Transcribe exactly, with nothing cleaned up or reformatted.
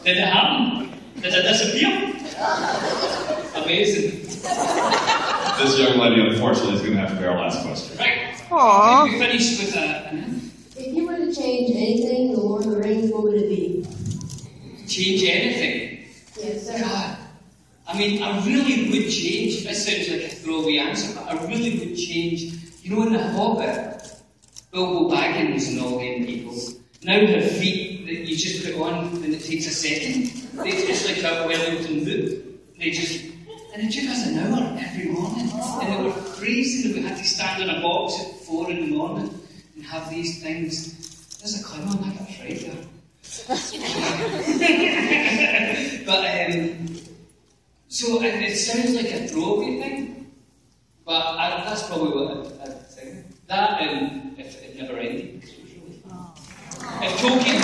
Did it happen? Did it disappear? Amazing. This young lady, unfortunately, is going to have to be our last question. Right. Aww. We finished with a... If you were to change anything in The Lord of the Rings, what would it be? Change anything? Yes, sir. God. I mean, I really would change. This sounds like a throwaway answer, but I really would change. You know, in The Hobbit, Bilbo Baggins and all them people now have feet that you just put on and it takes a second. They, it's like a Wellington boot. They just, and it took us an hour every morning. And they were crazy that we had to stand in a box at four in the morning and have these things. There's a Klingon, I got afraid there. But, um, so it, it sounds like a throwaway thing, but I, that's probably what I'd, I'd think. That and if it never ended. If Tolkien